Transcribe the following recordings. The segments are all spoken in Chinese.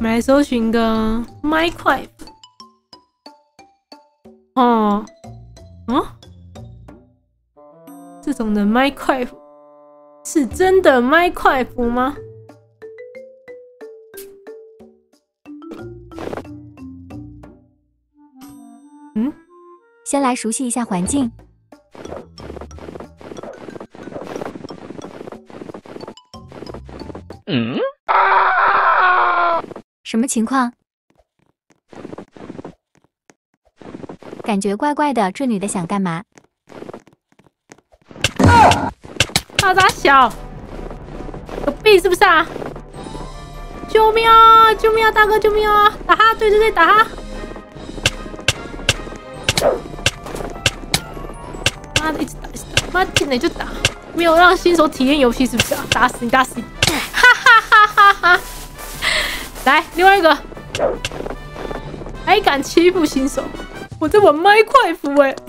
我们来搜寻个 Minecraft。哦，这种的 Minecraft 是真的 Minecraft 吗？ 先来熟悉一下环境。什么情况？感觉怪怪的，这女的想干嘛？ 大大小，有病是不是啊？救命啊！救命啊！大哥，救命啊！打他！对对对，打他！妈的，一直打，一直打！妈进来就打，没有让新手体验游戏是不是啊？打死你，打死你！哈哈哈哈哈！来，另外一个，还敢欺负新手？我在玩Minecraft哎，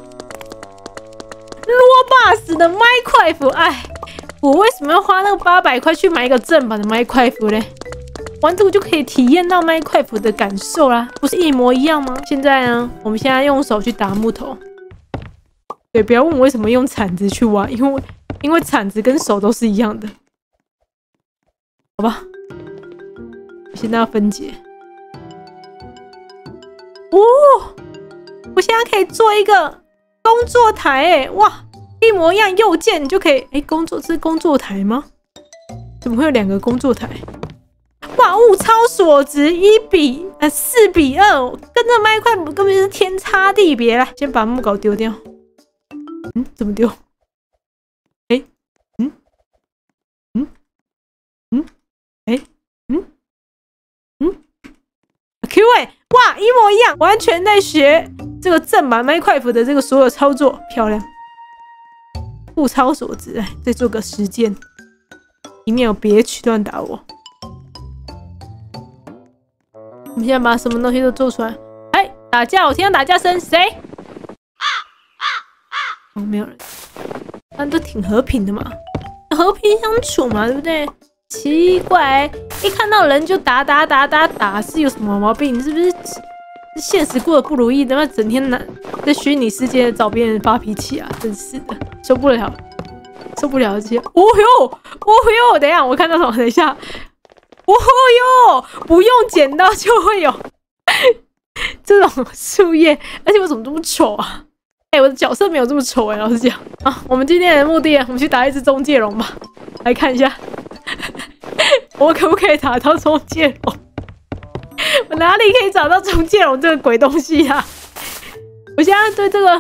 罗巴斯的Minecraft，哎，我为什么要花那个800块去买一个正版的Minecraft嘞？玩这个就可以体验到Minecraft的感受啦，不是一模一样吗？现在呢，我们现在用手去打木头。对，不要问我为什么用铲子去挖，因为铲子跟手都是一样的，好吧？现在要分解。哦，我现在可以做一个工作台，哎，哇，一模一样，右键就可以。哎，这是工作台吗？怎么会有2个工作台？哇，物超所值，4比2，跟这麦块根本是天差地别啦。先把木镐丢掉。怎么丢？哎，Q 哇，一模一样，完全在学这个正版Minecraft的这个所有操作，漂亮，物超所值。哎，再做个实践，里面有别曲乱打我。我们现在把什么东西都做出来。哎，打架！我听到打架声，谁？哦，没有人，但都挺和平的嘛，和平相处嘛，对不对？奇怪，一看到人就打，是有什么毛病？是不是现实过得不如意？他妈整天在虚拟世界找别人发脾气啊！真是的，受不了这些。哦哟，等一下，我看到什么？等一下，哦哟，不用剪刀就会有这种树叶，而且我怎么这么丑啊？哎，我的角色没有这么丑哎，老实讲啊。我们今天的目的，我们去打一只中介龙吧，来看一下。我可不可以打到中介龙？我哪里可以找到中介龙这个鬼东西啊？我现在对这个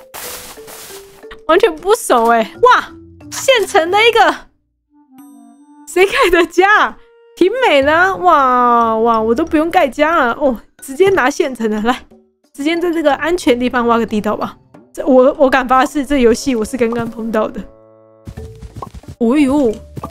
完全不熟哎！哇，现成的一个，谁盖的家？挺美的啊！哇，我都不用盖家了哦，直接拿现成的来，直接在这个安全地方挖个地道吧。我敢发誓，这游戏我是刚刚碰到的。哦呦！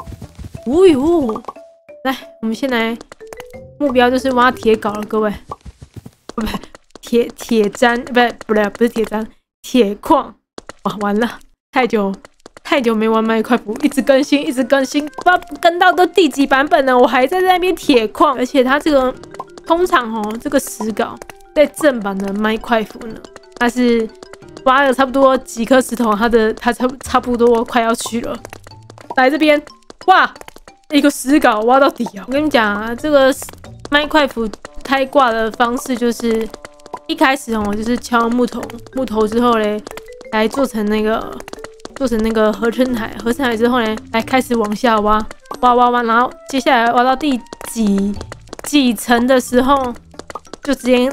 来，我们先来，目标就是挖铁镐了，各位。不，铁砧，不是铁砧，铁矿。哇，完了，太久没玩Minecraft，一直更新，不知道跟到都第几版本了，我还在那边铁矿。而且它这个通常这个石镐在正版的Minecraft呢，它是挖了差不多几颗石头，它差不多快要去了。来这边，哇！一个石镐挖到底啊！我跟你讲啊，这个Minecraft开挂的方式就是一开始就是敲木头之后嘞，来做成那个合成台之后呢，来开始往下挖，然后接下来挖到第几层的时候，就直接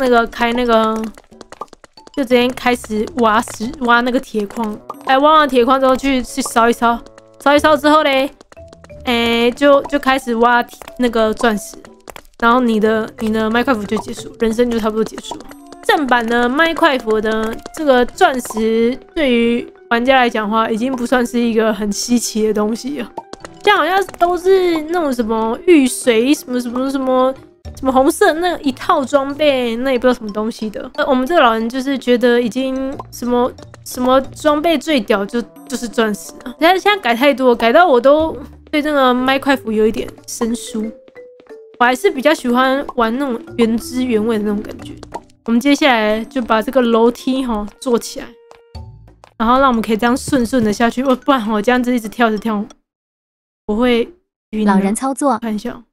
就直接开始挖那个铁矿，挖完铁矿之后去烧一烧之后嘞。就开始挖那个钻石，然后你的Minecraft就结束，人生就差不多结束。正版的Minecraft的这个钻石，对于玩家来讲的话，已经不算是一个很稀奇的东西了。像好像都是那种什么遇水什么红色那一套装备，那也不知道什么东西的。我们这个老人就是觉得已经什么装备最屌就是钻石了。但是现在改太多，改到我都对这个Minecraft有一点生疏。 我还是比较喜欢玩那种原汁原味的那种感觉。我们接下来就把这个楼梯做起来，然后让我们可以这样顺顺的下去。不然我这样子一直跳着跳，我会晕。 老人操作， 看一下，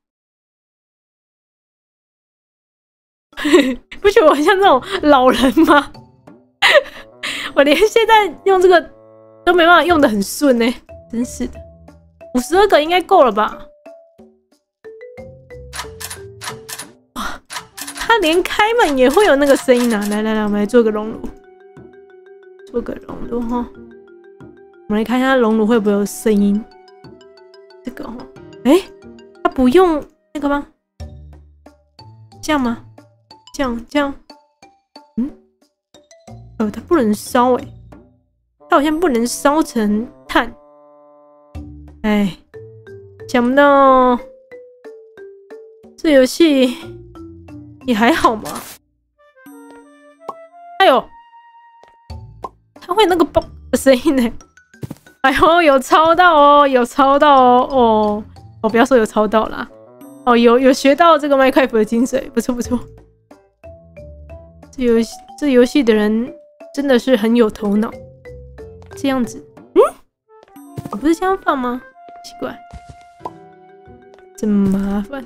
不觉得我很像那种老人吗？我连现在用这个都没办法用得很顺呢，真是的。52个应该够了吧？哇，它连开门也会有那个声音啊！来，我们来做个熔炉，做个熔炉哈。我们来看一下熔炉会不会有声音。这个它不用那个吗？这样吗？这样，它不能烧它好像不能烧成炭。想不到这游戏也还好嘛。哎呦，它会那个嘣的声音呢。哎呦，有抄到哦，有抄到哦。不要说有抄到啦。有学到这个麦块夫的精髓，不错不错。这游戏的人真的是很有头脑。这样子，我不是这样放吗？奇怪，真麻烦。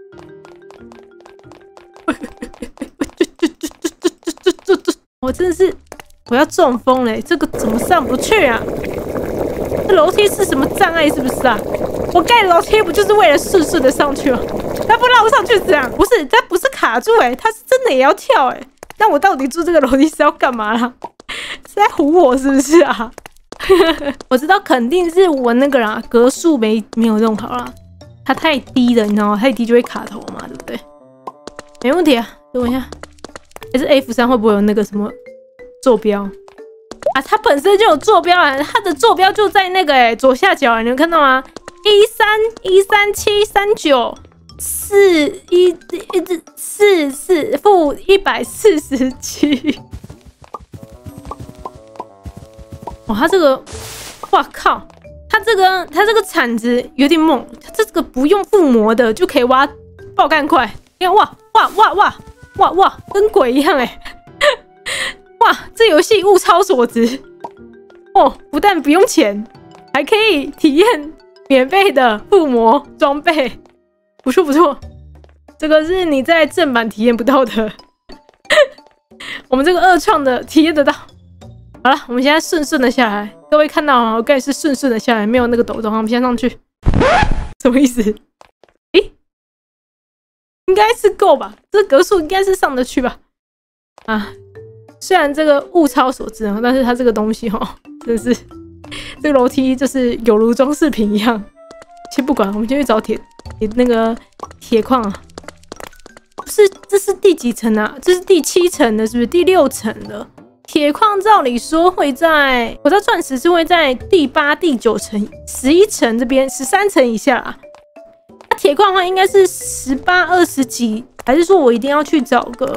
我真的是，我要中风嘞！这个怎么上不去啊？这楼梯是什么障碍？是不是啊？我盖楼梯不就是为了顺顺的上去吗？它不让我上去这样，不是，它不是卡住它是真的也要跳那我到底住这个楼梯是要干嘛啦？是在唬我是不是啊？我知道肯定是我那个啦，格数没有弄好啦，它太低了，你知道吗？太低就会卡头嘛，对不对？没问题啊，等我一下。还是 F3会不会有那个什么坐标啊？它本身就有坐标啊，它的坐标就在那个左下角，你们看到吗？131373944-147。哇，它这个，哇靠！它这个铲子有点猛，它这个不用附魔的就可以挖爆干块。你看，哇，跟鬼一样哇，这游戏物超所值不但不用钱，还可以体验免费的附魔装备，不错。这个是你在正版体验不到的，我们这个二创的体验得到。好了，我们现在顺顺的下来，各位看到吗？我刚才是顺顺的下来，没有那个抖动。我们先上去，什么意思？应该是够吧？这格数应该是上得去吧？虽然这个物超所值但是它这个东西真的是这个楼梯就是有如装饰品一样。先不管，我们先去找那个铁矿啊。不是，这是第几层啊？这是第7层的，是不是？第6层的。铁矿照理说会在，我知道钻石是会在第8、第9层、11层这边，13层以下啦。那铁矿的话应该是18、20几，还是说我一定要去找个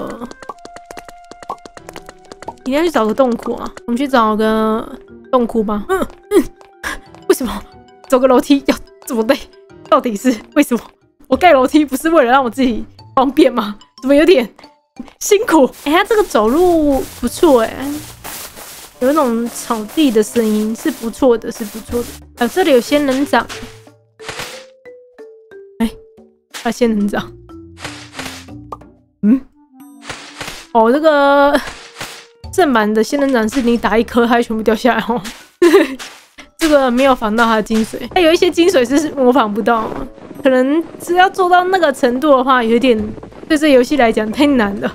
洞窟啊？我们去找个洞窟吧。为什么走个楼梯要这么累？到底是为什么？我盖楼梯不是为了让我自己方便吗？怎么有点辛苦？它这个走路不错有那种草地的声音，是不错的，是不错的。这里有仙人掌。仙人掌。这个正版的仙人掌是你打一颗，它会全部掉下来这个没有仿到它的精髓，它有一些精髓是模仿不到，可能只要做到那个程度的话，有点对这游戏来讲太难了。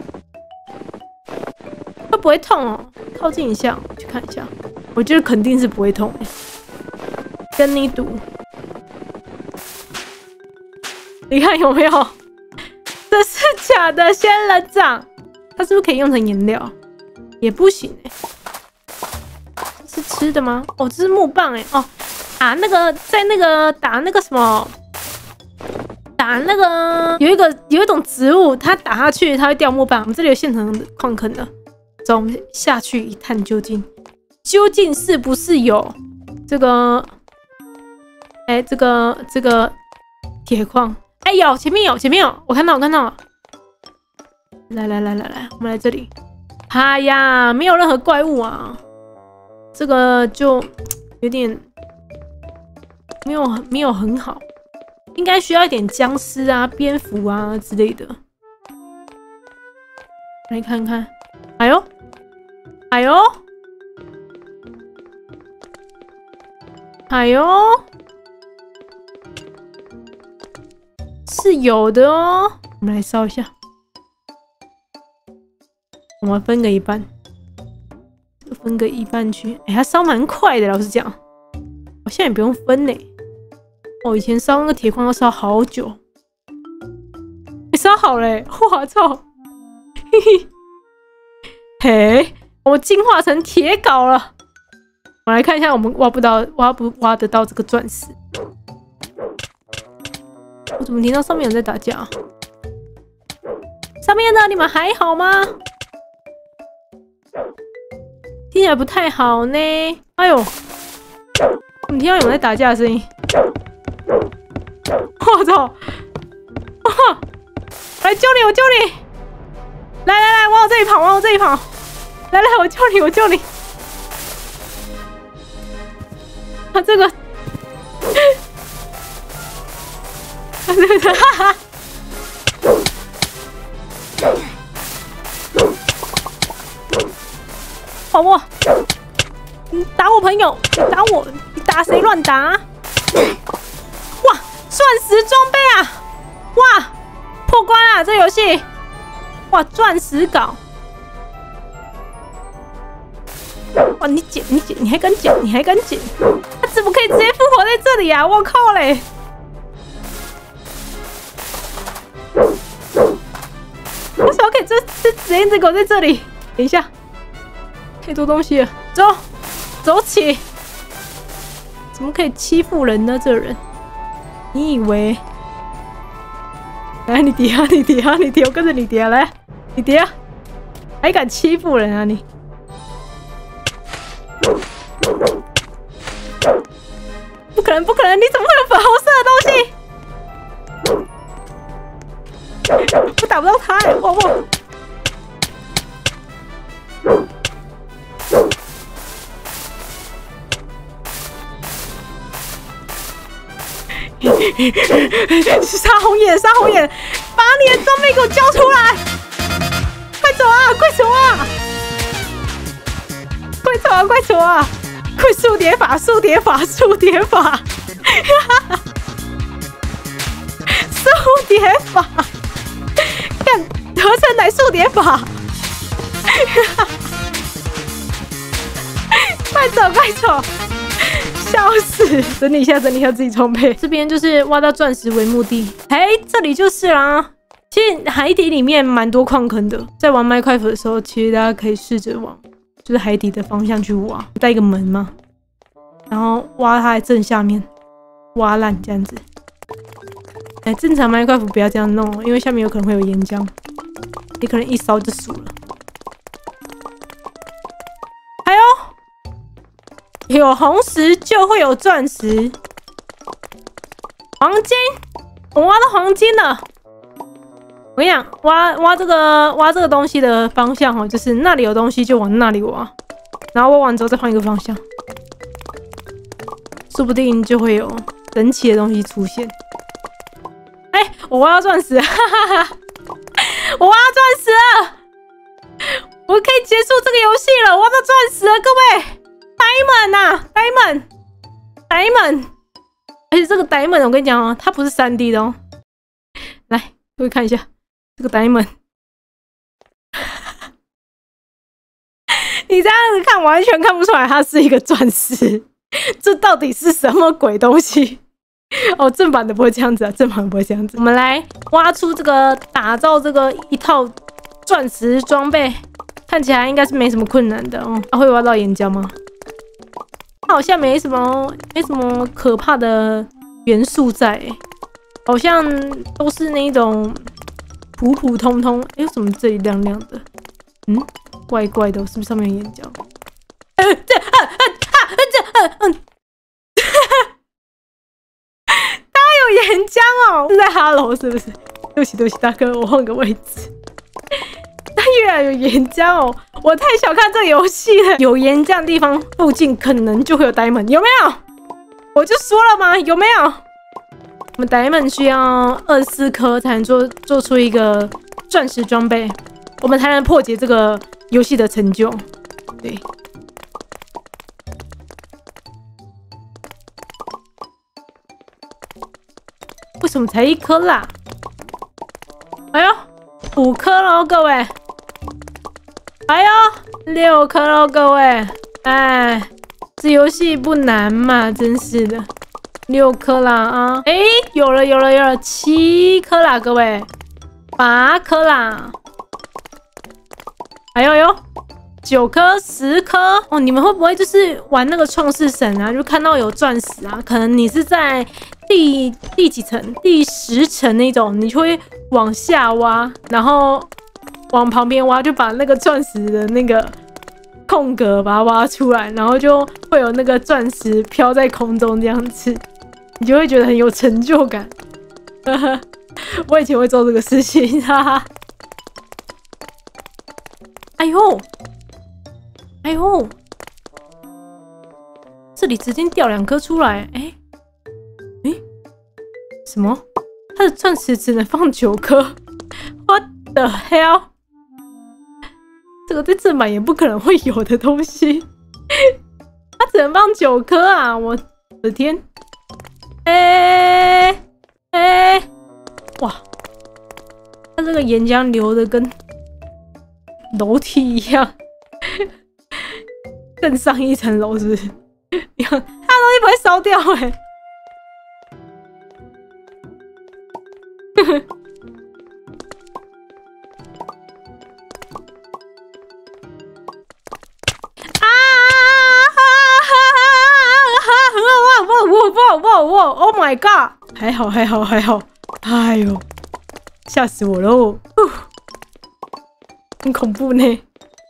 会不会痛靠近一下，去看一下。我觉得肯定是不会痛跟你赌。你看有没有？这是假的仙人掌，它是不是可以用成颜料？也不行是吃的吗？这是木棒那个在那个打那个什么，打那个有一种植物，它打下去它会掉木棒。我们这里有现成的矿坑的，走，我们下去一探究竟，究竟是不是有这个这个铁矿？ 哎，有，前面有，我看到了。来，我们来这里。哎呀，没有任何怪物啊，这个就有点没有很好，应该需要一点僵尸啊、蝙蝠啊之类的。来看看，哎呦，是有的哦。我们来烧一下，我们分个一半，分个一半去。哎，它烧蛮快的，老实讲，好像也不用分呢。哦，以前烧那个铁矿要烧好久，烧好嘞！我操，嘿嘿，嘿，我进化成铁镐了。我来看一下，我们挖不挖得到这个钻石？我怎么听到上面有人在打架啊？上面的你们还好吗？听起来不太好呢。哎呦，你听到有人在打架的声音？我操！哇！来救你，我救你！来，往我这里跑！来，我救你！啊，这个，哈哈！跑我！你打我朋友，打我！你打谁乱打啊？哇，钻石装备啊！哇，破关啊！这游戏，哇，钻石镐！哇，你捡，你还敢捡？他怎么可以直接复活在这里啊？我靠嘞！为什么可以直接这狗在这里？等一下，太多东西了，走起！怎么可以欺负人呢？这人，你以为？来，你叠啊，我跟着你叠，来，你叠啊，还敢欺负人啊你？不可能！你怎么会有粉红色的东西？我打不到他哎，哇！杀红眼！把你的装备给我交出来！快走啊！快走啊！快速叠法！速叠法！速叠法！看，合成来速叠法！快走！笑死！整理一下自己装备。这边就是挖到钻石为目的。哎，这里就是啦。其实海底里面蛮多矿坑的，在玩Minecraft的时候，其实大家可以试着往就是海底的方向去挖，带一个门嘛，然后挖它在正下面，挖烂这样子。哎，正常Minecraft不要这样弄，因为下面有可能会有岩浆，你可能一烧就熟了。还有红石就会有钻石，黄金，我挖到黄金了。我跟你讲，挖这个东西的方向哦，就是那里有东西就往那里挖，然后挖完之后再换一个方向，说不定就会有神奇的东西出现。哎，我挖到钻石，哈哈哈！我挖到钻石了，我可以结束这个游戏了，我挖到钻石了，各位 ，Diamond 啊 ，Diamond， 而且这个 Diamond 我跟你讲哦，它不是3D 的哦，来，各位看一下。这个 diamond， 你这样子看完全看不出来它是一个钻石，这到底是什么鬼东西？哦，正版的不会这样子啊，正版不会这样子。我们来挖出这个，打造这个一套钻石装备，看起来应该是没什么困难的哦。会挖到岩浆吗？好像没什么可怕的元素在，好像都是那种。普普通通，哎，为什么这里亮亮的？怪怪的，是不是上面有岩浆？它有岩浆哦！是在哈 8楼是不是？对不起，大哥，我换个位置。它越来有岩浆哦，我太小看这个游戏了。有岩浆的地方附近可能就会有 diamond， 有没有？我就说了嘛，有没有？我们 diamond 需要24颗才能做出一个钻石装备，我们才能破解这个游戏的成就。对。为什么才1颗啦？哎呦，5颗喽，各位！哎呦，6颗喽，各位！哎，这游戏不难嘛，真是的。6颗啦啊！哎，有了，7颗啦，各位，8颗啦！哎呦，9颗、10颗哦！你们会不会就是玩那个创世神啊？就看到有钻石啊？可能你是在第几层？第10层那种，你就会往下挖，然后往旁边挖，就把那个钻石的那个空格把它挖出来，然后就会有那个钻石飘在空中这样子，你就会觉得很有成就感。我以前会做这个事情，哈哈。哎呦，这里直接掉2颗出来，哎，什么？它的钻石只能放9颗 ？What the hell？ 这个在正版也不可能会有的东西，它只能放9颗啊！我的天！哇！它这个岩浆流的跟楼梯一样，更上一层楼是不是？你看，它的东西不会烧掉哎。哇 ！Oh my god！ 还好！哎呦，吓死我喽！很恐怖呢。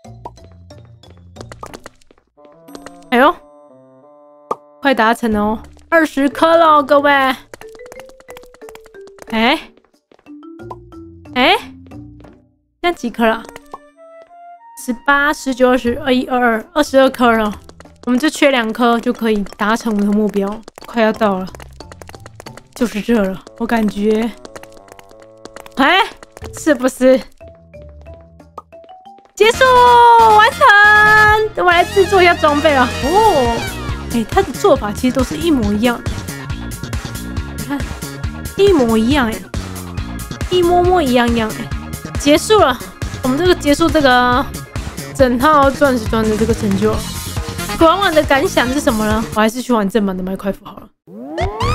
哎呦，快达成了哦，20颗了，各位。哎，现在几颗了？18、19、20、21、22颗了。我们就缺2颗就可以达成我们的目标，快要到了，就是这了。我感觉，哎，是不是？结束，完成。我来制作一下装备了。哦，哎，它的做法其实都是一模一样的。你看，一模一样哎，一模一样哎。结束了，我们结束这个整套钻石砖的这个成就了。玩完的感想是什么呢？我还是去玩正版的麦块夫好了。